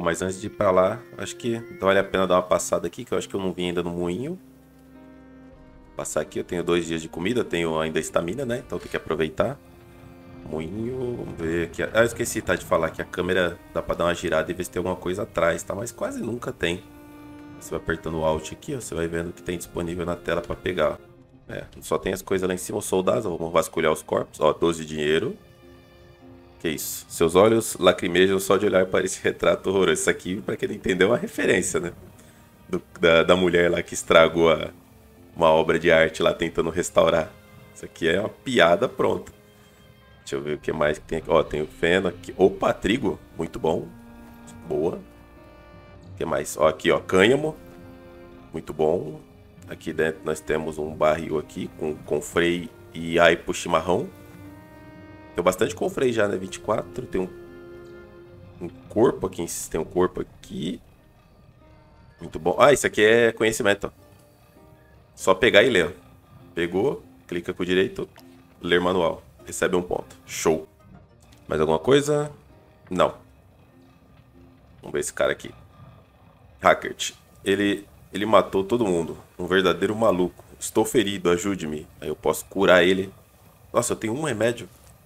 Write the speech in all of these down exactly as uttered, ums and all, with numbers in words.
mas antes de ir pra lá, acho que vale a pena dar uma passada aqui, que eu acho que eu não vim ainda no moinho. Passar aqui, eu tenho dois dias de comida, tenho ainda estamina, né? Então tem que aproveitar. Moinho, vamos ver aqui. Ah, eu esqueci, tá, de falar que a câmera dá pra dar uma girada e ver se tem alguma coisa atrás, tá? Mas quase nunca tem. Você vai apertando o Alt aqui, ó, você vai vendo o que tem disponível na tela pra pegar. É, só tem as coisas lá em cima, os soldados, vamos vasculhar os corpos. Ó, doze de dinheiro. Que isso? Seus olhos lacrimejam só de olhar para esse retrato horroroso. Isso aqui, pra quem não entendeu, é uma referência, né? Do, da, da mulher lá que estragou a, uma obra de arte lá tentando restaurar. Isso aqui é uma piada pronta. Deixa eu ver o que mais que tem aqui. Ó, tem o feno aqui. Opa, trigo. Muito bom. Boa. O que mais? Ó, aqui, ó, cânhamo. Muito bom. Aqui dentro nós temos um barril aqui com, com freio e aipo chimarrão. Tem bastante com freio já, né? vinte e quatro. Tem um, um corpo aqui. Tem um corpo aqui. Muito bom. Ah, isso aqui é conhecimento, ó. Só pegar e ler, ó. Pegou, clica com o direito, ler manual. Recebe um ponto. Show. Mais alguma coisa? Não. Vamos ver esse cara aqui. Hackert. Ele, ele matou todo mundo. Um verdadeiro maluco. Estou ferido, ajude-me. Aí eu posso curar ele. Nossa, eu tenho um remédio.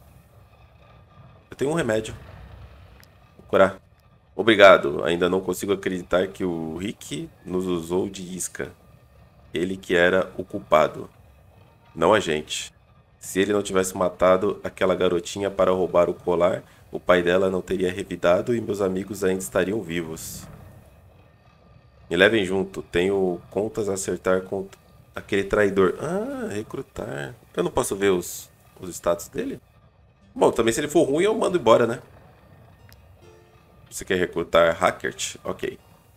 Eu tenho um remédio. Vou curar. Obrigado. Ainda não consigo acreditar que o Rick nos usou de isca. Ele que era o culpado. Não a gente. Se ele não tivesse matado aquela garotinha para roubar o colar, o pai dela não teria revidado e meus amigos ainda estariam vivos. Me levem junto. Tenho contas a acertar com aquele traidor. Ah, recrutar. Eu não posso ver os, os status dele? Bom, também se ele for ruim eu mando embora, né? Você quer recrutar Hackert? Ok.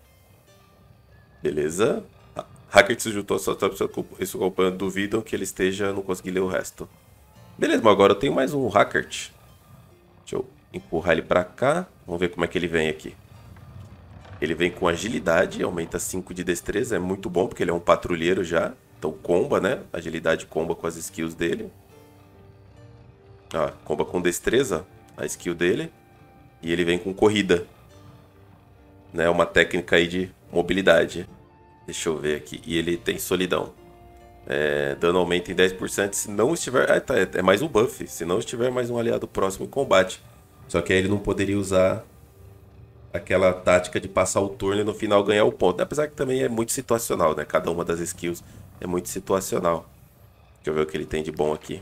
Beleza. Hackert se juntou a sua tropa e seu companheiro duvidam que ele esteja, não consegui ler o resto. Beleza, mas agora eu tenho mais um Hackert. Deixa eu empurrar ele pra cá. Vamos ver como é que ele vem aqui. Ele vem com agilidade, aumenta cinco de destreza. É muito bom porque ele é um patrulheiro já. Então comba, né? Agilidade comba com as skills dele. Ah, comba com destreza, a skill dele. E ele vem com corrida. Né? Uma técnica aí de mobilidade. Deixa eu ver aqui. E ele tem solidão. É, dano aumenta em dez por cento se não estiver... Ah, tá, é mais um buff. Se não estiver mais um aliado próximo em combate. Só que aí ele não poderia usar aquela tática de passar o turno e no final ganhar o ponto. Apesar que também é muito situacional, né? Cada uma das skills é muito situacional. Deixa eu ver o que ele tem de bom aqui.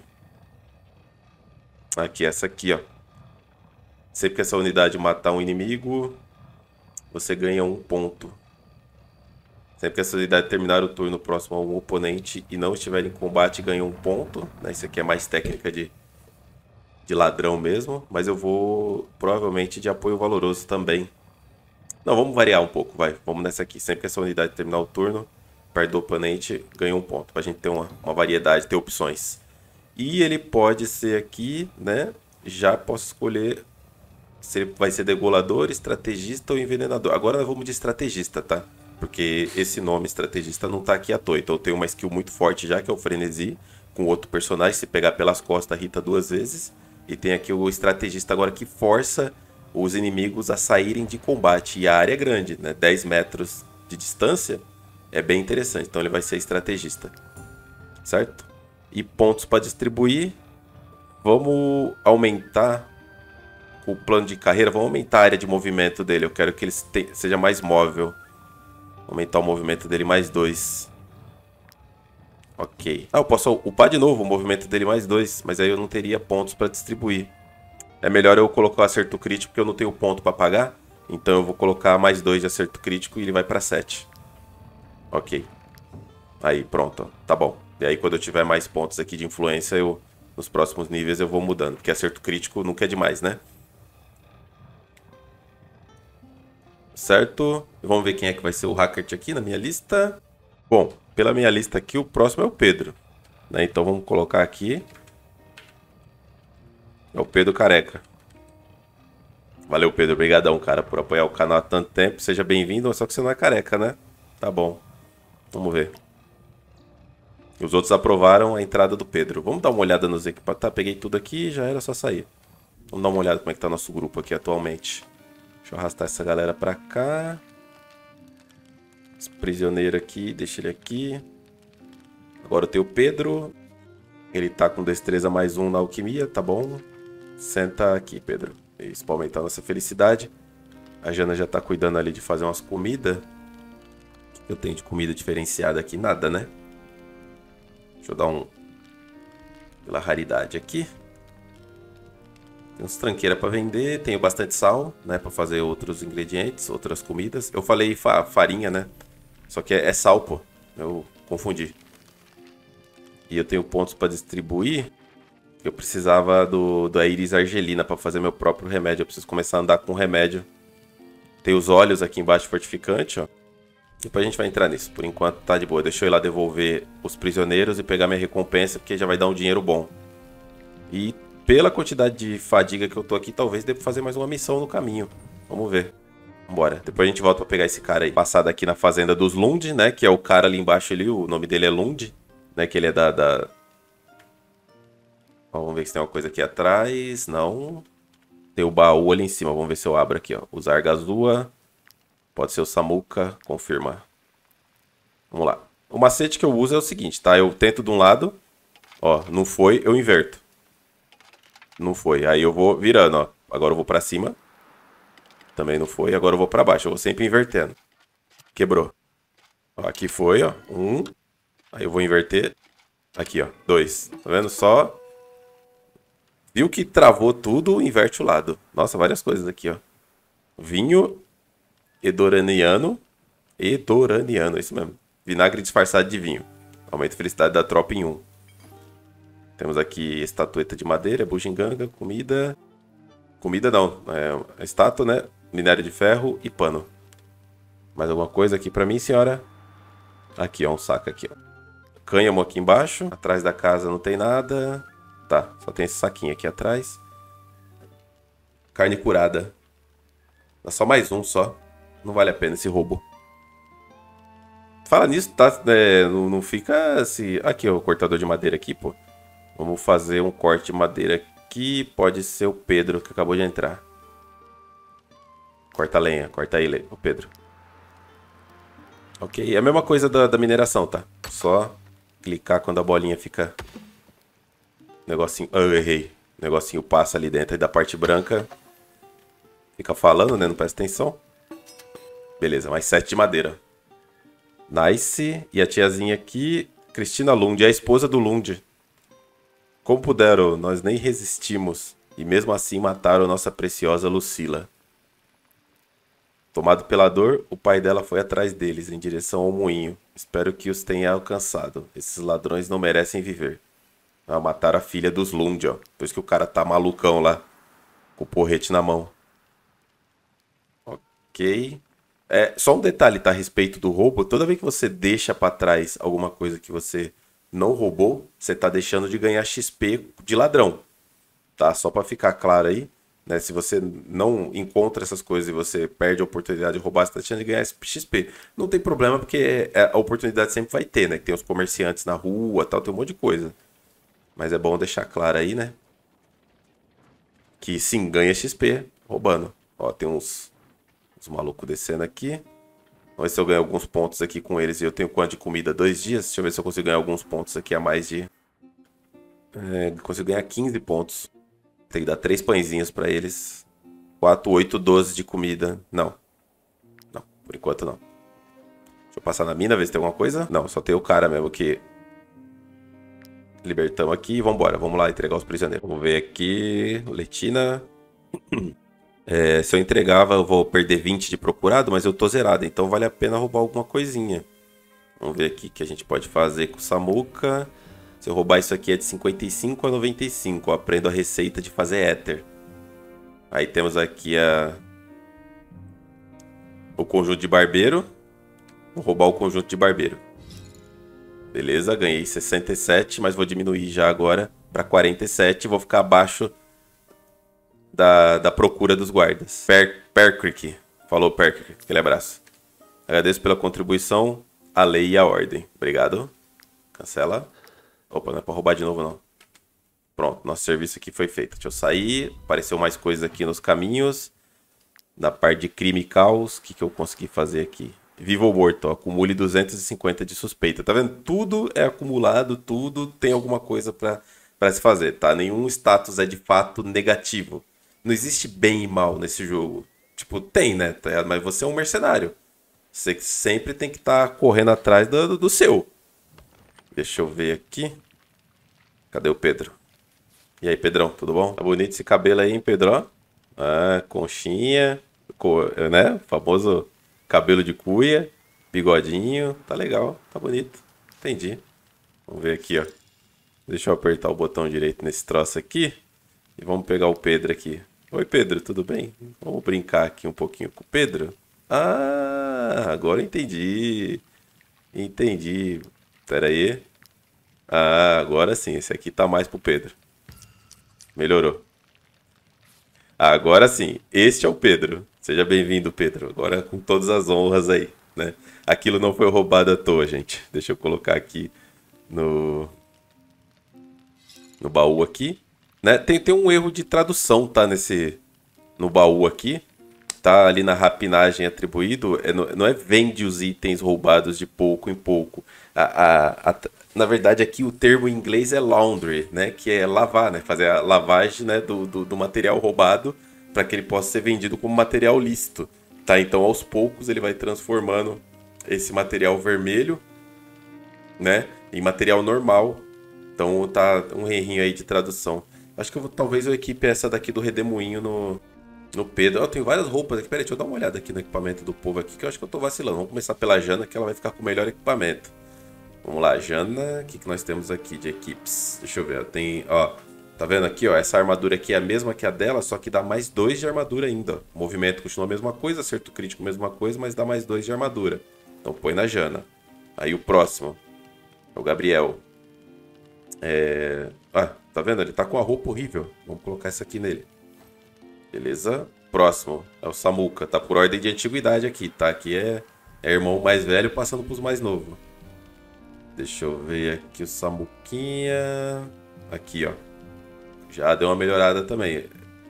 Aqui, essa aqui, ó. Sempre que essa unidade matar um inimigo, você ganha um ponto. Sempre que essa unidade terminar o turno próximo a um oponente e não estiver em combate, ganha um ponto. Né? Isso aqui é mais técnica de, de ladrão mesmo. Mas eu vou provavelmente de apoio valoroso também. Não, vamos variar um pouco, vai. Vamos nessa aqui. Sempre que essa unidade terminar o turno, perto do oponente, ganha um ponto. Pra gente ter uma, uma variedade, ter opções. E ele pode ser aqui, né? Já posso escolher se ele vai ser degolador, estrategista ou envenenador. Agora nós vamos de estrategista, tá? Porque esse nome estrategista não tá aqui à toa. Então eu tenho uma skill muito forte já, que é o frenesi. Com outro personagem, se pegar pelas costas, irrita duas vezes. E tem aqui o estrategista agora que força os inimigos a saírem de combate. E a área é grande, né? dez metros de distância. É bem interessante. Então ele vai ser estrategista. Certo? E pontos para distribuir. Vamos aumentar o plano de carreira. Vamos aumentar a área de movimento dele. Eu quero que ele seja mais móvel. Aumentar o movimento dele mais dois. Ok. Ah, eu posso upar de novo o movimento dele mais dois. Mas aí eu não teria pontos para distribuir. É melhor eu colocar o acerto crítico porque eu não tenho ponto para pagar. Então eu vou colocar mais dois de acerto crítico e ele vai para sete. Ok. Aí, pronto. Tá bom. E aí quando eu tiver mais pontos aqui de influência, eu, nos próximos níveis eu vou mudando. Porque acerto crítico nunca é demais, né? Certo? Vamos ver quem é que vai ser o Hackert aqui na minha lista. Bom, pela minha lista aqui, o próximo é o Pedro. Né? Então vamos colocar aqui. É o Pedro Careca. Valeu, Pedro. Obrigadão, cara, por apoiar o canal há tanto tempo. Seja bem-vindo, só que você não é careca, né? Tá bom. Vamos ver. Os outros aprovaram a entrada do Pedro. Vamos dar uma olhada nos equipamentos. Tá, peguei tudo aqui e já era só sair. Vamos dar uma olhada como é que tá nosso grupo aqui atualmente. Deixa eu arrastar essa galera pra cá. Esse prisioneiro aqui, deixa ele aqui. Agora eu tenho o Pedro. Ele tá com destreza mais um na alquimia, tá bom? Senta aqui, Pedro. Isso pra aumentar a nossa felicidade. A Jana já tá cuidando ali de fazer umas comidas. O que eu tenho de comida diferenciada aqui? Nada, né? Deixa eu dar um... pela raridade aqui. Tem uns tranqueiras pra vender. Tenho bastante sal, né? Pra fazer outros ingredientes, outras comidas. Eu falei fa farinha, né? Só que é, é sal, pô. Eu confundi. E eu tenho pontos pra distribuir. Eu precisava do, do Aeris Argelina pra fazer meu próprio remédio. Eu preciso começar a andar com remédio. Tem os olhos aqui embaixo fortificante, ó. Depois a gente vai entrar nisso. Por enquanto tá de boa. Deixa eu ir lá devolver os prisioneiros e pegar minha recompensa, porque já vai dar um dinheiro bom. E pela quantidade de fadiga que eu tô aqui, talvez dê pra fazer mais uma missão no caminho. Vamos ver. Vambora. Depois a gente volta pra pegar esse cara aí. Passado aqui na fazenda dos Lund, né? Que é o cara ali embaixo ali. O nome dele é Lund. Né? Que ele é da... da... Vamos ver se tem uma coisa aqui atrás. Não. Tem o baú ali em cima. Vamos ver se eu abro aqui, ó. O Zargazua. Pode ser o Samuka. Confirmar. Vamos lá. O macete que eu uso é o seguinte, tá? Eu tento de um lado. Ó, não foi, eu inverto. Não foi. Aí eu vou virando, ó. Agora eu vou pra cima. Também não foi. Agora eu vou pra baixo. Eu vou sempre invertendo. Quebrou. Ó, aqui foi, ó. Um. Aí eu vou inverter. Aqui, ó. Dois. Tá vendo? Só... Viu que travou tudo, inverte o lado. Nossa, várias coisas aqui, ó. Vinho edoraniano. Edoraniano, é isso mesmo. Vinagre disfarçado de vinho. Aumenta a felicidade da tropa em um. Temos aqui estatueta de madeira, bugiganga, comida... Comida não, é estátua, né? Minério de ferro e pano. Mais alguma coisa aqui pra mim, senhora? Aqui, ó, um saco aqui, ó. Cânhamo aqui embaixo. Atrás da casa não tem nada... Tá, só tem esse saquinho aqui atrás. Carne curada. Dá só mais um só. Não vale a pena esse roubo. Fala nisso, tá? É, não, não fica assim... Aqui, ó, o cortador de madeira aqui, pô. Vamos fazer um corte de madeira aqui. Pode ser o Pedro, que acabou de entrar. Corta a lenha, corta aí, o Pedro. Ok, é a mesma coisa da, da mineração, tá? Só clicar quando a bolinha fica... Negocinho... Ah, eu errei. O negocinho passa ali dentro aí da parte branca. Fica falando, né? Não presta atenção. Beleza, mais sete de madeira. Nice. E a tiazinha aqui... Cristina Lund, é a esposa do Lund. Como puderam, nós nem resistimos. E mesmo assim mataram nossa preciosa Lucila. Tomado pela dor, o pai dela foi atrás deles, em direção ao moinho. Espero que os tenha alcançado. Esses ladrões não merecem viver. Ah, mataram a filha dos Lund, ó. Por isso que o cara tá malucão lá. Com o porrete na mão. Ok. É, só um detalhe, tá? A respeito do roubo. Toda vez que você deixa pra trás alguma coisa que você não roubou, você tá deixando de ganhar X P de ladrão. Tá? Só pra ficar claro aí. Né? Se você não encontra essas coisas e você perde a oportunidade de roubar, você tá deixando de ganhar X P. Não tem problema, porque a oportunidade sempre vai ter, né? Tem os comerciantes na rua, tal, tem um monte de coisa. Mas é bom deixar claro aí, né? Que sim, ganha X P roubando. Ó, tem uns, uns malucos descendo aqui. Vamos ver se eu ganho alguns pontos aqui com eles. E eu tenho quanto de comida? Dois dias? Deixa eu ver se eu consigo ganhar alguns pontos aqui a mais de... É, consigo ganhar quinze pontos. Tem que dar três pãezinhos pra eles. quatro, oito, doze de comida. Não. Não, por enquanto não. Deixa eu passar na mina, ver se tem alguma coisa. Não, só tem o cara mesmo que... Libertamos aqui e vambora. Vamos lá entregar os prisioneiros. Vamos ver aqui. Letina. É, se eu entregava, eu vou perder vinte de procurado, mas eu tô zerado. Então vale a pena roubar alguma coisinha. Vamos ver aqui o que a gente pode fazer com o Samuka. Se eu roubar isso aqui é de cinquenta e cinco a noventa e cinco. Eu aprendo a receita de fazer éter. Aí temos aqui a... o conjunto de barbeiro. Vou roubar o conjunto de barbeiro. Beleza, ganhei sessenta e sete, mas vou diminuir já agora para quarenta e sete. Vou ficar abaixo da, da procura dos guardas. Per, Percrick. Falou, Percrick. Aquele abraço. Agradeço pela contribuição à lei e à ordem. Obrigado. Cancela. Opa, não é para roubar de novo, não. Pronto, nosso serviço aqui foi feito. Deixa eu sair. Apareceu mais coisas aqui nos caminhos. Na parte de crime e caos, o que, que eu consegui fazer aqui? Vivo ou morto, ó, acumule duzentos e cinquenta de suspeita. Tá vendo? Tudo é acumulado, tudo tem alguma coisa pra, pra se fazer, tá? Nenhum status é de fato negativo. Não existe bem e mal nesse jogo. Tipo, tem, né? Tá? Mas você é um mercenário. Você sempre tem que estar tá correndo atrás do, do seu. Deixa eu ver aqui. Cadê o Pedro? E aí, Pedrão, tudo bom? Tá bonito esse cabelo aí, hein, Pedro? Ah, conchinha, né? Famoso cabelo de cuia, bigodinho. Tá legal, tá bonito. Entendi. Vamos ver aqui, ó. Deixa eu apertar o botão direito nesse troço aqui. E vamos pegar o Pedro aqui. Oi, Pedro, tudo bem? Vamos brincar aqui um pouquinho com o Pedro? Ah, agora eu entendi. Entendi. Pera aí. Ah, agora sim. Esse aqui tá mais pro Pedro. Melhorou. Agora sim. Este é o Pedro. Seja bem-vindo, Pedro. Agora com todas as honras aí, né? Aquilo não foi roubado à toa, gente. Deixa eu colocar aqui no... No baú aqui. Né? Tem, tem um erro de tradução, tá? Nesse... No baú aqui. Tá ali na rapinagem atribuído, é, não é vende os itens roubados de pouco em pouco. A, a, a, na verdade, aqui o termo em inglês é laundry, né? Que é lavar, né? Fazer a lavagem, né? do, do, do material roubado para que ele possa ser vendido como material lícito. Tá? Então, aos poucos, ele vai transformando esse material vermelho, né? Em material normal. Então, tá um errinho aí de tradução. Acho que eu vou, talvez eu equipe essa daqui do Redemoinho no... No Pedro. Eu tenho várias roupas aqui. Peraí, deixa eu dar uma olhada aqui no equipamento do povo aqui, que eu acho que eu tô vacilando. Vamos começar pela Jana, que ela vai ficar com o melhor equipamento. Vamos lá, Jana. O que, que nós temos aqui de equipes? Deixa eu ver. Tem, ó. Tá vendo aqui, ó? Essa armadura aqui é a mesma que a dela, só que dá mais dois de armadura ainda. O movimento continua a mesma coisa, acerto crítico a mesma coisa, mas dá mais dois de armadura. Então põe na Jana. Aí o próximo é o Gabriel. É... Ah, tá vendo? Ele tá com a roupa horrível. Vamos colocar essa aqui nele. Beleza? Próximo é o Samuca. Tá por ordem de antiguidade aqui, tá? Aqui é, é irmão mais velho passando pros mais novos. Deixa eu ver aqui o Samuquinha. Aqui, ó. Já deu uma melhorada também.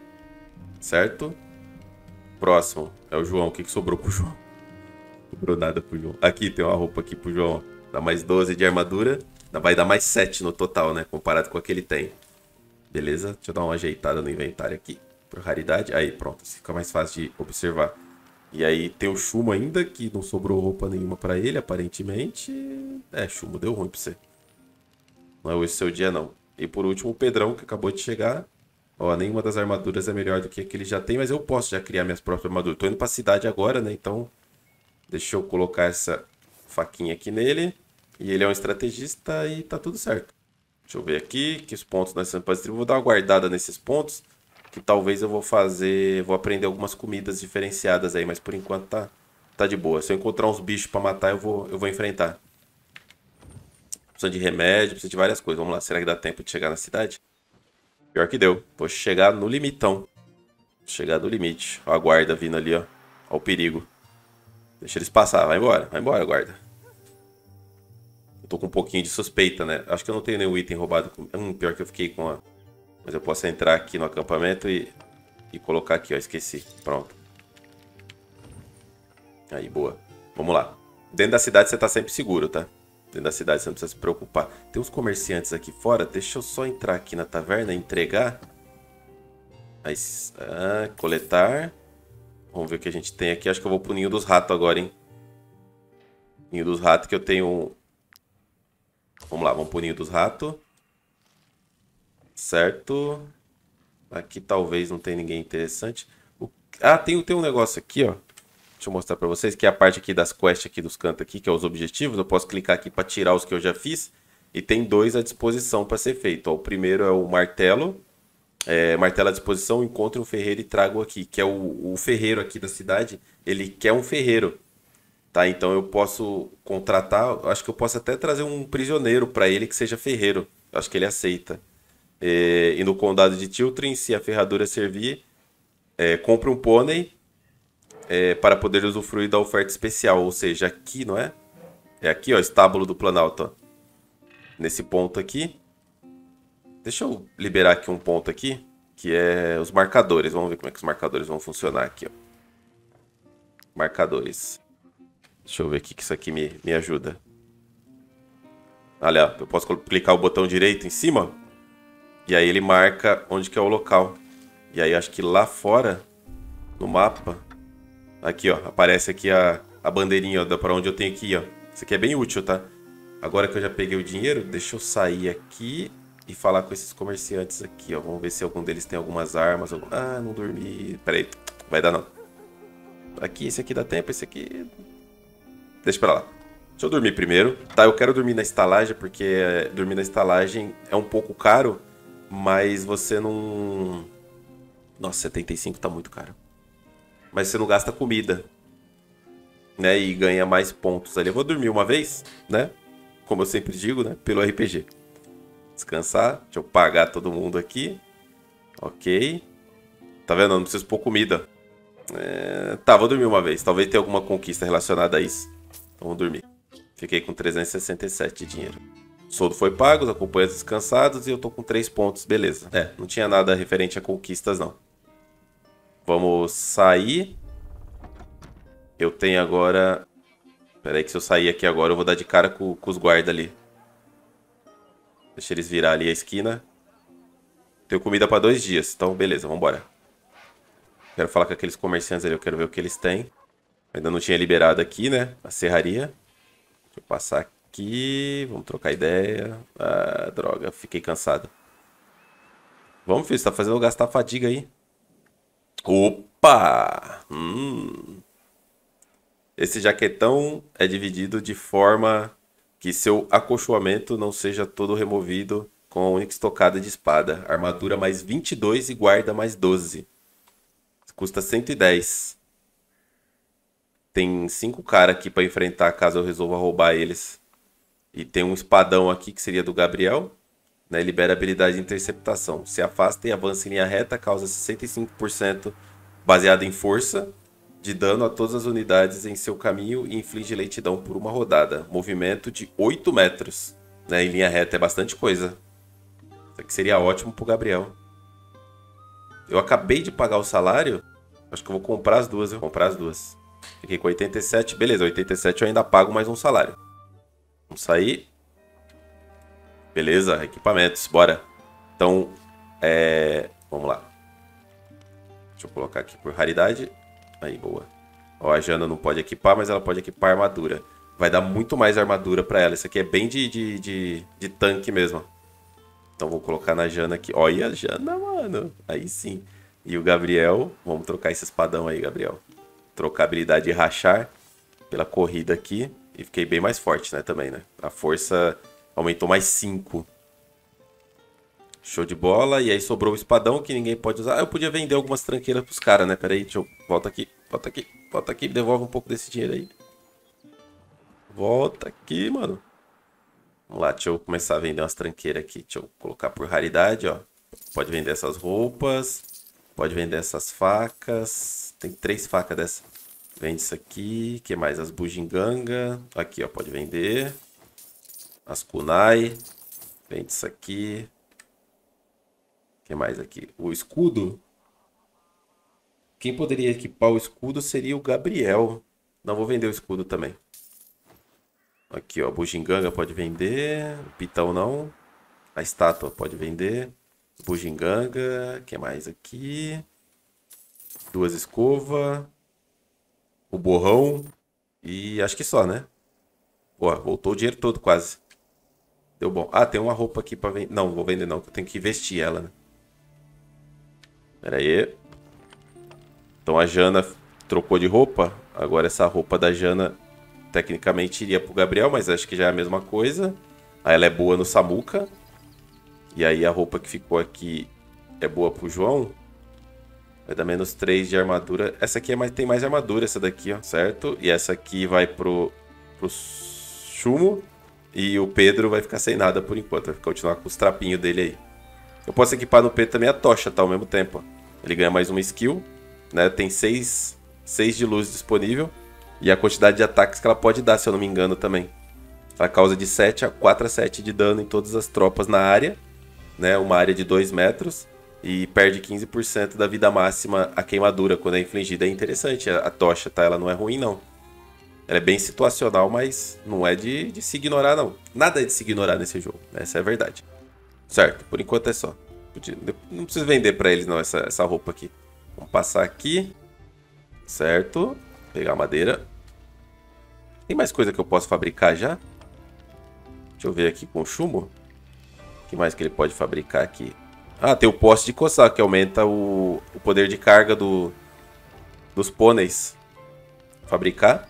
Certo? Próximo é o João. O que, que sobrou pro João? Não sobrou nada pro João. Aqui tem uma roupa aqui pro João. Dá mais doze de armadura. Vai dar mais sete no total, né? Comparado com a que ele tem. Beleza? Deixa eu dar uma ajeitada no inventário aqui. Por raridade. Aí, pronto. Assim fica mais fácil de observar. E aí tem o Chumo ainda, que não sobrou roupa nenhuma pra ele, aparentemente. É, Chumo, deu ruim pra você. Não é hoje seu dia, não. E por último, o Pedrão, que acabou de chegar. Ó, nenhuma das armaduras é melhor do que a que ele já tem, mas eu posso já criar minhas próprias armaduras. Tô indo pra cidade agora, né? Então, deixa eu colocar essa faquinha aqui nele. E ele é um estrategista e tá tudo certo. Deixa eu ver aqui, que os pontos nós temos pra distribuir. Vou dar uma guardada nesses pontos. Que talvez eu vou fazer, vou aprender algumas comidas diferenciadas aí, mas por enquanto tá, tá de boa. Se eu encontrar uns bichos pra matar, eu vou, eu vou enfrentar. Precisa de remédio, precisa de várias coisas. Vamos lá, será que dá tempo de chegar na cidade? Pior que deu. Vou chegar no limitão. Chegar no limite. Ó a guarda vindo ali, ó. Ó o perigo. Deixa eles passar, vai embora, vai embora, guarda. Eu tô com um pouquinho de suspeita, né? Acho que eu não tenho nenhum item roubado. Hum, pior que eu fiquei com a... Mas eu posso entrar aqui no acampamento e, e colocar aqui, ó. Esqueci. Pronto. Aí, boa. Vamos lá. Dentro da cidade você tá sempre seguro, tá? Dentro da cidade você não precisa se preocupar. Tem uns comerciantes aqui fora. Deixa eu só entrar aqui na taverna e entregar. Aí, ah, coletar. Vamos ver o que a gente tem aqui. Acho que eu vou pro Ninho dos Ratos agora, hein? Ninho dos Ratos que eu tenho... Vamos lá, vamos pro Ninho dos Ratos. Certo. Aqui talvez não tenha ninguém interessante. O... Ah, tem, tem um negócio aqui, ó. Deixa eu mostrar pra vocês, que é a parte aqui das quests aqui dos cantos aqui, que é os objetivos. Eu posso clicar aqui pra tirar os que eu já fiz. E tem dois à disposição pra ser feito. Ó, o primeiro é o martelo. É, martelo à disposição, encontre um ferreiro e trago aqui. Que é o, o ferreiro aqui da cidade. Ele quer um ferreiro. Tá, então eu posso contratar. Acho que eu posso até trazer um prisioneiro pra ele que seja ferreiro. Acho que ele aceita. É, e no condado de Tiltrin, se a ferradura servir, é, compre um pônei é, para poder usufruir da oferta especial. Ou seja, aqui, não é? É aqui, ó, estábulo do Planalto. Ó. Nesse ponto aqui. Deixa eu liberar aqui um ponto aqui, que é os marcadores. Vamos ver como é que os marcadores vão funcionar aqui, ó. Marcadores. Deixa eu ver aqui que isso aqui me, me ajuda. Olha, eu posso clicar o botão direito em cima. E aí ele marca onde que é o local. E aí acho que lá fora, no mapa... Aqui, ó. Aparece aqui a, a bandeirinha, ó, pra onde eu tenho que ir, ó. Isso aqui é bem útil, tá? Agora que eu já peguei o dinheiro, deixa eu sair aqui e falar com esses comerciantes aqui, ó. Vamos ver se algum deles tem algumas armas. Algum... Ah, não dormi. Pera aí. Vai dar não. Aqui, esse aqui dá tempo, esse aqui... Deixa pra lá. Deixa eu dormir primeiro. Tá, eu quero dormir na estalagem, porque é, dormir na estalagem é um pouco caro, mas você não... Nossa, setenta e cinco tá muito caro. Mas você não gasta comida, né? E ganha mais pontos ali. Eu vou dormir uma vez, né? Como eu sempre digo, né? Pelo R P G. Descansar. Deixa eu pagar todo mundo aqui. Ok. Tá vendo? Eu não preciso pôr comida. É... Tá, vou dormir uma vez. Talvez tenha alguma conquista relacionada a isso. Então vou dormir. Fiquei com trezentos e sessenta e sete de dinheiro. O soldo foi pago, os acompanhantes descansados e eu tô com três pontos. Beleza. É, não tinha nada referente a conquistas, não. Vamos sair. Eu tenho agora... Pera aí que se eu sair aqui agora eu vou dar de cara com, com os guardas ali. Deixa eles virar ali a esquina. Tenho comida para dois dias. Então beleza, vamos embora. Quero falar com aqueles comerciantes ali. Eu quero ver o que eles têm. Ainda não tinha liberado aqui, né? A serraria. Deixa eu passar aqui. Vamos trocar ideia. Ah, droga. Fiquei cansado. Vamos, filho. Você tá fazendo eu gastar fadiga aí. Opa! Hum. Esse jaquetão é dividido de forma que seu acolchoamento não seja todo removido com a única estocada de espada. Armadura mais vinte e dois e guarda mais doze. Custa cento e dez. Tem cinco caras aqui para enfrentar caso eu resolva roubar eles. E tem um espadão aqui que seria do Gabriel. Né, libera a habilidade de interceptação. Se afasta e avança em linha reta, causa sessenta e cinco por cento baseado em força de dano a todas as unidades em seu caminho e inflige lentidão por uma rodada. Movimento de oito metros. Né, em linha reta é bastante coisa. Isso aqui seria ótimo pro Gabriel. Eu acabei de pagar o salário. Acho que eu vou comprar as duas. Eu vou comprar as duas. Fiquei com oitenta e sete. Beleza, oitenta e sete eu ainda pago mais um salário. Vamos sair. Beleza, equipamentos, bora. Então, é... vamos lá. Deixa eu colocar aqui por raridade. Aí, boa. Ó, a Jana não pode equipar, mas ela pode equipar armadura. Vai dar muito mais armadura pra ela. Isso aqui é bem de, de, de, de tanque mesmo. Então, vou colocar na Jana aqui. Olha a Jana, mano. Aí sim. E o Gabriel. Vamos trocar esse espadão aí, Gabriel. Trocar a habilidade de rachar pela corrida aqui. E fiquei bem mais forte, né, também, né? A força... aumentou mais cinco. Show de bola. E aí sobrou o espadão que ninguém pode usar. Ah, eu podia vender algumas tranqueiras pros caras, né? Pera aí, deixa eu... Volta aqui. Volta aqui. Volta aqui. Devolve um pouco desse dinheiro aí. Volta aqui, mano. Vamos lá, deixa eu começar a vender umas tranqueiras aqui. Deixa eu colocar por raridade, ó. Pode vender essas roupas. Pode vender essas facas. Tem três facas dessa. Vende isso aqui. O que mais? As bugiganga. Aqui, ó. Pode vender. As kunai. Vende isso aqui. O que mais aqui? O escudo. Quem poderia equipar o escudo seria o Gabriel. Não, vou vender o escudo também. Aqui, ó. Bugiganga pode vender. O pitão não. A estátua pode vender. Bugiganga. O que mais aqui? Duas escovas. O borrão. E acho que só, né? Pô, voltou o dinheiro todo quase. Deu bom. Ah, tem uma roupa aqui pra vender. Não, vou vender não, que eu tenho que vestir ela, né? Pera aí. Então a Jana trocou de roupa. Agora essa roupa da Jana tecnicamente iria pro Gabriel, mas acho que já é a mesma coisa. Aí ela é boa no Samuca. E aí a roupa que ficou aqui é boa pro João. Vai dar menos três de armadura. Essa aqui é mais, tem mais armadura, essa daqui, ó, certo? E essa aqui vai pro, pro Chumo. E o Pedro vai ficar sem nada por enquanto. Vai continuar com os trapinhos dele aí. Eu posso equipar no Pedro também a tocha, tá? Ao mesmo tempo, ó. Ele ganha mais uma skill, né? Tem seis de luz disponível. E a quantidade de ataques que ela pode dar, se eu não me engano, também. Ela causa de sete a quatro a sete de dano em todas as tropas na área. Né? Uma área de dois metros. e perde quinze por cento da vida máxima a queimadura quando é infligida. É interessante a, a tocha, tá? Ela não é ruim, não. Ela é bem situacional, mas não é de, de se ignorar, não. Nada é de se ignorar nesse jogo. Essa é a verdade. Certo, por enquanto é só. Não preciso vender pra eles, não, essa, essa roupa aqui. Vamos passar aqui. Certo. Pegar a madeira. Tem mais coisa que eu posso fabricar já? Deixa eu ver aqui com o chumbo. O que mais que ele pode fabricar aqui? Ah, tem o poste de coçar, que aumenta o, o poder de carga do, dos pôneis. Fabricar.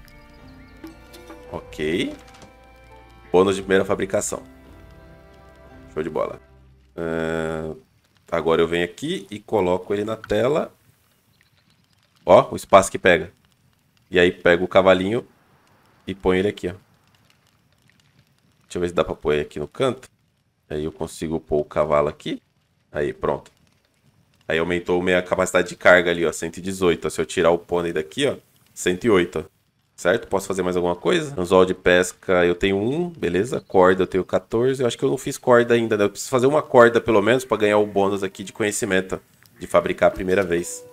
Ok. Bônus de primeira fabricação. Show de bola. Uh, agora eu venho aqui e coloco ele na tela. Ó, o espaço que pega. E aí pego o cavalinho e ponho ele aqui, ó. Deixa eu ver se dá pra pôr ele aqui no canto. Aí eu consigo pôr o cavalo aqui. Aí, pronto. Aí aumentou a minha capacidade de carga ali, ó, cento e dezoito. Ó. Se eu tirar o pônei daqui, ó, cento e oito, ó. Certo? Posso fazer mais alguma coisa? Anzol de pesca eu tenho um, beleza. Corda eu tenho quatorze. Eu acho que eu não fiz corda ainda, né? Eu preciso fazer uma corda pelo menos para ganhar o bônus aqui de conhecimento. De fabricar a primeira vez.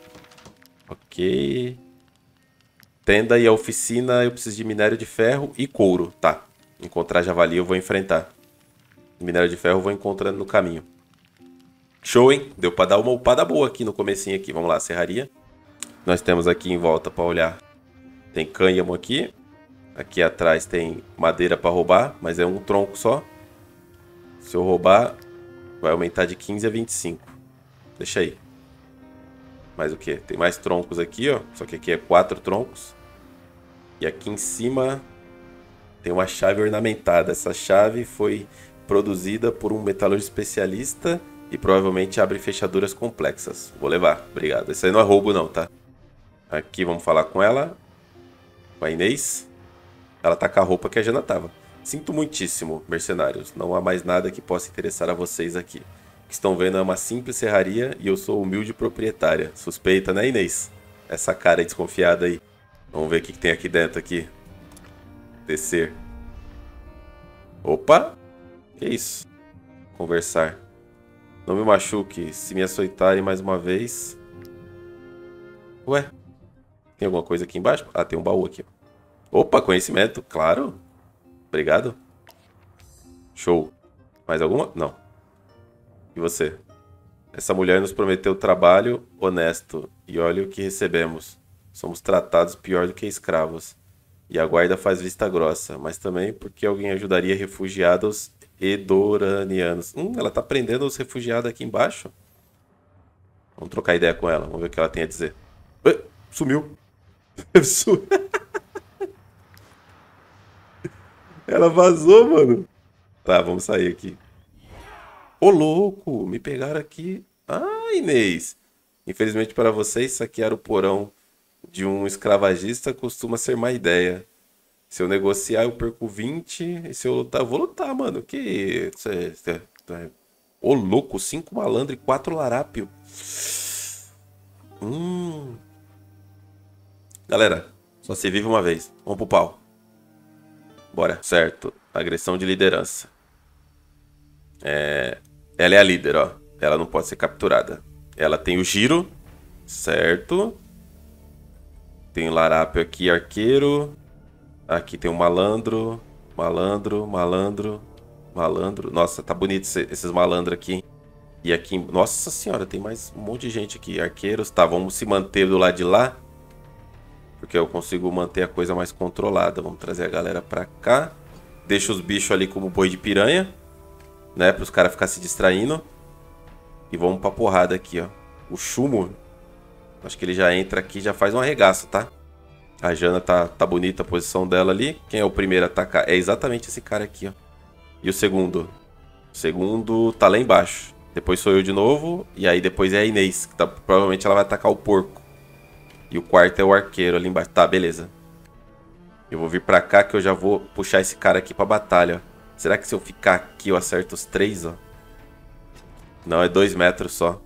Ok. Tenda e a oficina eu preciso de minério de ferro e couro. Tá. Encontrar javali eu vou enfrentar. Minério de ferro eu vou encontrando no caminho. Show, hein? Deu para dar uma upada boa aqui no comecinho aqui. Vamos lá, serraria. Nós temos aqui em volta para olhar. Tem cânhamo aqui. Aqui atrás tem madeira para roubar, mas é um tronco só. Se eu roubar, vai aumentar de quinze a vinte e cinco. Deixa aí. Mais o que? Tem mais troncos aqui, ó. Só que aqui é quatro troncos. E aqui em cima tem uma chave ornamentada. Essa chave foi produzida por um metalúrgico especialista e provavelmente abre fechaduras complexas. Vou levar, obrigado. Isso aí não é roubo não, tá? Aqui vamos falar com ela. Com a Inês. Ela tá com a roupa que a Jana tava. Sinto muitíssimo, mercenários. Não há mais nada que possa interessar a vocês aqui. O que estão vendo é uma simples serraria e eu sou humilde proprietária. Suspeita, né, Inês? Essa cara desconfiada aí. Vamos ver o que tem aqui dentro aqui. Descer. Opa! Que isso? Conversar. Não me machuque. Se me açoitarem mais uma vez... Ué? Tem alguma coisa aqui embaixo? Ah, tem um baú aqui. Opa, conhecimento. Claro. Obrigado. Show. Mais alguma? Não. E você? Essa mulher nos prometeu trabalho honesto. E olha o que recebemos. Somos tratados pior do que escravos. E a guarda faz vista grossa. Mas também porque alguém ajudaria refugiados edoranianos. Hum, ela tá prendendo os refugiados aqui embaixo. Vamos trocar ideia com ela. Vamos ver o que ela tem a dizer. Ué, sumiu. Ela vazou, mano. Tá, vamos sair aqui. Ô, louco, me pegaram aqui. Ah, Inês. Infelizmente para vocês, saquear o porão de um escravagista costuma ser má ideia. Se eu negociar, eu perco vinte. E se eu lutar, eu vou lutar, mano. Que... Ô, louco, cinco malandro e quatro larápio. Hum... Galera, só se vive uma vez. Vamos pro pau. Bora. Certo. Agressão de liderança. É... Ela é a líder, ó. Ela não pode ser capturada. Ela tem o giro. Certo. Tem o larápio aqui, arqueiro. Aqui tem um malandro. Malandro, malandro, malandro. Nossa, tá bonito esses malandros aqui, hein? E aqui... Nossa senhora, tem mais um monte de gente aqui. Arqueiros. Tá, vamos se manter do lado de lá. Porque eu consigo manter a coisa mais controlada. Vamos trazer a galera pra cá. Deixa os bichos ali como boi de piranha. Né? Para os caras ficarem se distraindo. E vamos pra porrada aqui, ó. O Chumo. Acho que ele já entra aqui e já faz um arregaço, tá? A Jana tá, tá bonita a posição dela ali. Quem é o primeiro a atacar? É exatamente esse cara aqui, ó. E o segundo? O segundo tá lá embaixo. Depois sou eu de novo. E aí depois é a Inês. Que tá, provavelmente ela vai atacar o porco. E o quarto é o arqueiro ali embaixo. Tá, beleza. Eu vou vir pra cá que eu já vou puxar esse cara aqui pra batalha. Será que se eu ficar aqui eu acerto os três, ó? Não, é dois metros só.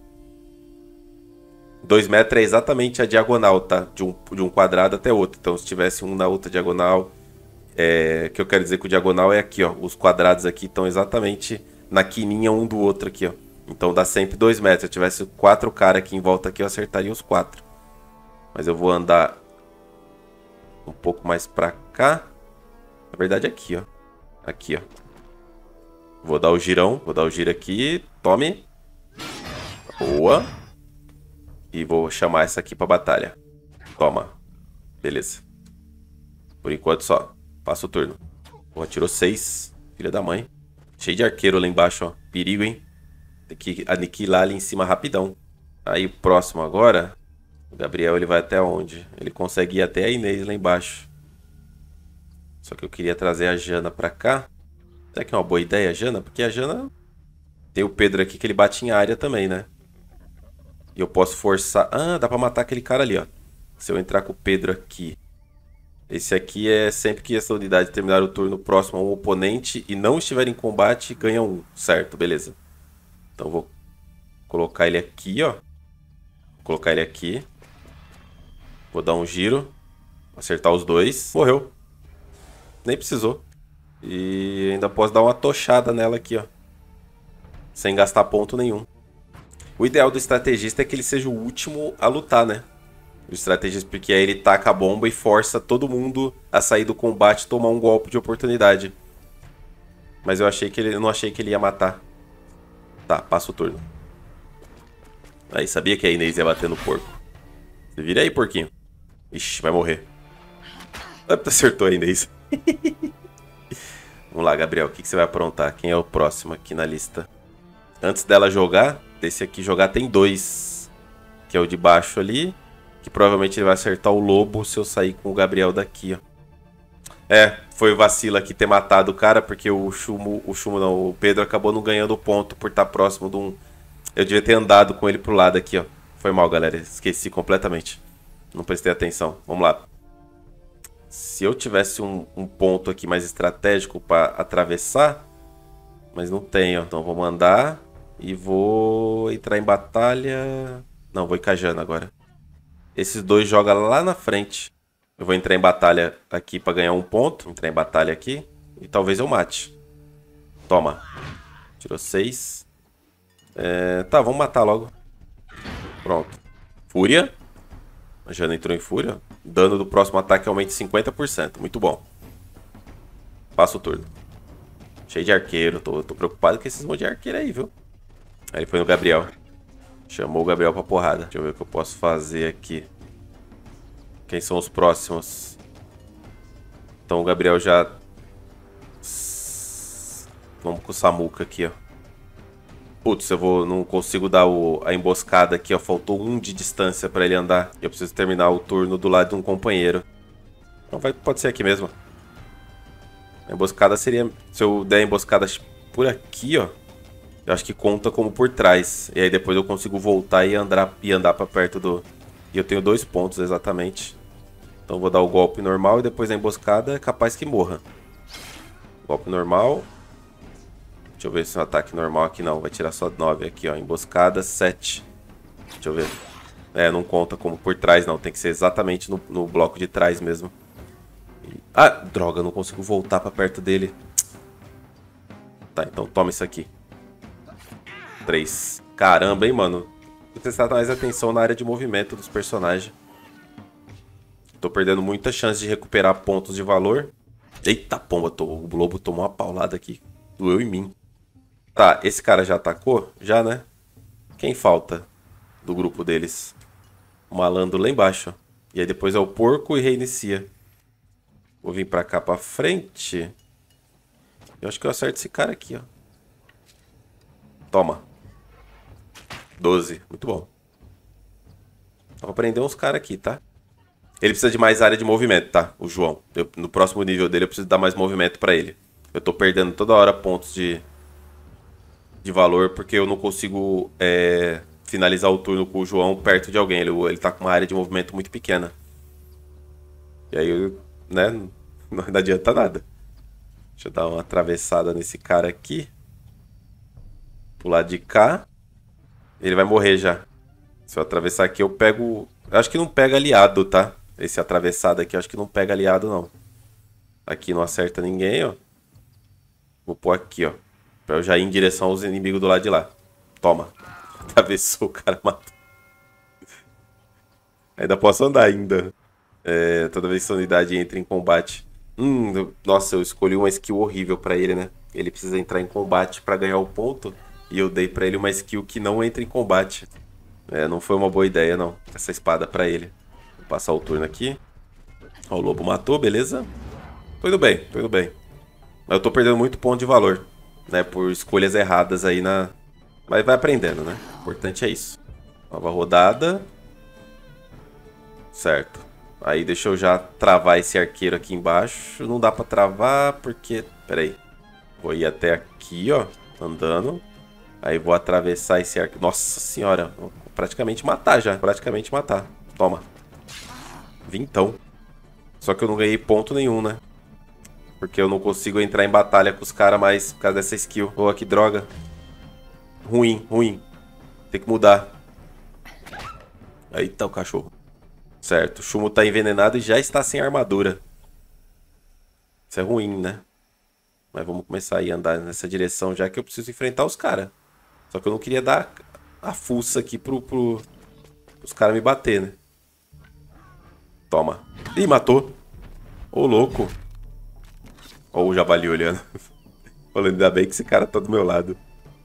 Dois metros é exatamente a diagonal, tá? De um, de um quadrado até outro. Então se tivesse um na outra diagonal... É, que eu quero dizer que o diagonal é aqui, ó. Os quadrados aqui estão exatamente na quininha um do outro aqui, ó. Então dá sempre dois metros. Se eu tivesse quatro caras aqui em volta aqui, eu acertaria os quatro. Mas eu vou andar um pouco mais pra cá. Na verdade aqui, ó. Aqui, ó. Vou dar o girão. Vou dar o giro aqui. Tome. Boa. E vou chamar essa aqui pra batalha. Toma. Beleza. Por enquanto só. Passa o turno. Pô, tirou seis. Filha da mãe. Cheio de arqueiro lá embaixo, ó. Perigo, hein? Tem que aniquilar ali em cima rapidão. Aí o próximo agora... O Gabriel, ele vai até onde? Ele consegue ir até a Inês lá embaixo. Só que eu queria trazer a Jana pra cá. Será que é uma boa ideia a Jana? Porque a Jana... Tem o Pedro aqui que ele bate em área também, né? E eu posso forçar... Ah, dá pra matar aquele cara ali, ó. Se eu entrar com o Pedro aqui. Esse aqui é sempre que essa unidade terminar o turno próximo a um oponente e não estiver em combate, ganha um. Certo, beleza. Então vou colocar ele aqui, ó. Vou colocar ele aqui. Vou dar um giro. Acertar os dois. Morreu. Nem precisou. E ainda posso dar uma tochada nela aqui, ó. Sem gastar ponto nenhum. O ideal do estrategista é que ele seja o último a lutar, né? O estrategista, porque aí ele taca a bomba e força todo mundo a sair do combate e tomar um golpe de oportunidade. Mas eu achei que ele, eu não achei que ele ia matar. Tá, passa o turno. Aí, sabia que a Inês ia bater no porco. Você vira aí, porquinho. Ixi, vai morrer. Acertou a Inês. Vamos lá, Gabriel. O que, que você vai aprontar? Quem é o próximo aqui na lista? Antes dela jogar, desse aqui jogar tem dois. Que é o de baixo ali. Que provavelmente ele vai acertar o lobo se eu sair com o Gabriel daqui, ó. É, foi vacilo aqui ter matado o cara, porque o Chumo, o Chumo não, o Pedro acabou não ganhando ponto por estar próximo de um... Eu devia ter andado com ele pro lado aqui, ó. Foi mal, galera. Esqueci completamente. Não prestei atenção. Vamos lá. Se eu tivesse um, um ponto aqui mais estratégico para atravessar, mas não tenho. Então vou mandar e vou entrar em batalha. Não, vou ir com a Jana agora. Esses dois jogam lá na frente. Eu vou entrar em batalha aqui para ganhar um ponto. Entrar em batalha aqui e talvez eu mate. Toma. Tirou seis. É, tá, vamos matar logo. Pronto. Fúria. A Jana entrou em fúria. Dano do próximo ataque aumenta em cinquenta por cento. Muito bom. Passa o turno. Cheio de arqueiro. Tô, tô preocupado com esses monte de arqueiro aí, viu? Aí ele foi no Gabriel. Chamou o Gabriel pra porrada. Deixa eu ver o que eu posso fazer aqui. Quem são os próximos? Então o Gabriel já... Vamos com o Samuca aqui, ó. Putz, eu vou, não consigo dar o, a emboscada aqui, ó. Faltou um de distância pra ele andar. Eu preciso terminar o turno do lado de um companheiro. Então vai, pode ser aqui mesmo. A emboscada seria... Se eu der a emboscada por aqui, ó. Eu acho que conta como por trás. E aí depois eu consigo voltar e andar, e andar pra perto do... E eu tenho dois pontos exatamente. Então eu vou dar o golpe normal e depois a emboscada é capaz que morra. Golpe normal... Deixa eu ver se é um ataque normal aqui não. Vai tirar só nove aqui, ó. Emboscada, sete. Deixa eu ver. É, não conta como por trás, não. Tem que ser exatamente no, no bloco de trás mesmo. E... Ah, droga. Não consigo voltar pra perto dele. Tá, então toma isso aqui. três. Caramba, hein, mano. Vou prestar mais atenção na área de movimento dos personagens. Tô perdendo muita chance de recuperar pontos de valor. Eita pomba, tô... o lobo tomou uma paulada aqui. Doeu em mim. Tá, esse cara já atacou? Já, né? Quem falta do grupo deles? O malandro lá embaixo. E aí depois é o porco e reinicia. Vou vir pra cá pra frente. Eu acho que eu acerto esse cara aqui, ó. Toma. doze. Muito bom. Vou prender uns caras aqui, tá? Ele precisa de mais área de movimento, tá? O João. Eu, no próximo nível dele eu preciso dar mais movimento pra ele. Eu tô perdendo toda hora pontos de... de valor, porque eu não consigo é, finalizar o turno com o João perto de alguém. Ele, ele tá com uma área de movimento muito pequena. E aí, né, não, não adianta nada. Deixa eu dar uma atravessada nesse cara aqui. Pro lado de cá. Ele vai morrer já. Se eu atravessar aqui, eu pego... Eu acho que não pega aliado, tá? Esse atravessado aqui, eu acho que não pega aliado, não. Aqui não acerta ninguém, ó. Vou pôr aqui, ó. Pra eu já ir em direção aos inimigos do lado de lá. Toma. Atravessou, o cara matou. Ainda posso andar ainda. É, toda vez que a unidade entra em combate. Hum, nossa, eu escolhi uma skill horrível pra ele, né? Ele precisa entrar em combate pra ganhar o ponto. E eu dei pra ele uma skill que não entra em combate. É, não foi uma boa ideia, não. Essa espada pra ele. Vou passar o turno aqui. Ó, o lobo matou, beleza. Tô indo bem, tô indo bem. Mas eu tô perdendo muito ponto de valor, né? Por escolhas erradas aí na... Mas vai aprendendo, né? O importante é isso. Nova rodada. Certo. Aí deixa eu já travar esse arqueiro aqui embaixo. Não dá pra travar porque... Pera aí. Vou ir até aqui, ó. Andando. Aí vou atravessar esse arqueiro. Nossa senhora. Vou praticamente matar já. Praticamente matar. Toma. Vintão. Só que eu não ganhei ponto nenhum, né? Porque eu não consigo entrar em batalha com os caras mais por causa dessa skill. Pô, que droga. Ruim, ruim. Tem que mudar. Eita, o cachorro. Certo, o Chumo tá envenenado e já está sem armadura. Isso é ruim, né? Mas vamos começar aí a andar nessa direção já que eu preciso enfrentar os caras. Só que eu não queria dar a fuça aqui pro, pro, pros caras me bater, né? Toma. Ih, matou. Ô, louco. Ó o javali olhando. Falando, ainda bem que esse cara tá do meu lado.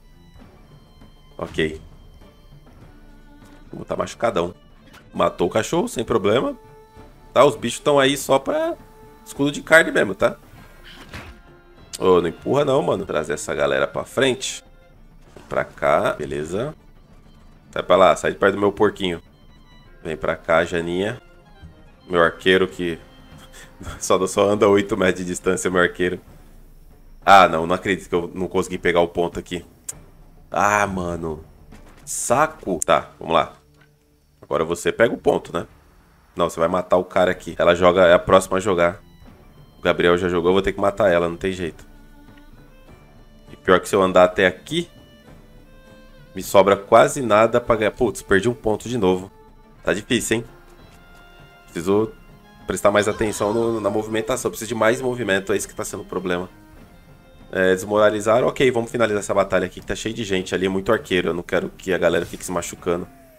Ok. Vou tá machucadão. Matou o cachorro, sem problema. Tá, os bichos estão aí só pra escudo de carne mesmo, tá? Ô, oh, não empurra não, mano. Trazer essa galera pra frente. Pra cá, beleza. Sai pra lá, sai de perto do meu porquinho. Vem pra cá, Janinha. Meu arqueiro que... só, só anda oito metros de distância, meu arqueiro. Ah, não, não acredito que eu não consegui pegar o ponto aqui. Ah, mano. Saco. Tá, vamos lá. Agora você pega o ponto, né? Não, você vai matar o cara aqui. Ela joga, é a próxima a jogar. O Gabriel já jogou, eu vou ter que matar ela, não tem jeito. E pior que se eu andar até aqui, me sobra quase nada pra ganhar. Putz, perdi um ponto de novo. Tá difícil, hein? Preciso prestar mais atenção no, na movimentação. Preciso de mais movimento, é isso que tá sendo o problema. É, desmoralizaram. Ok, vamos finalizar essa batalha aqui que tá cheio de gente ali, é muito arqueiro. Eu não quero que a galera fique se machucando.